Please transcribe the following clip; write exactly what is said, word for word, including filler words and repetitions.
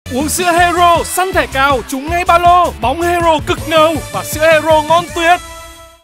Uống sữa Hero, săn thẻ cao, trúng ngay ba lô. Bóng Hero cực ngầu và sữa Hero ngon tuyệt.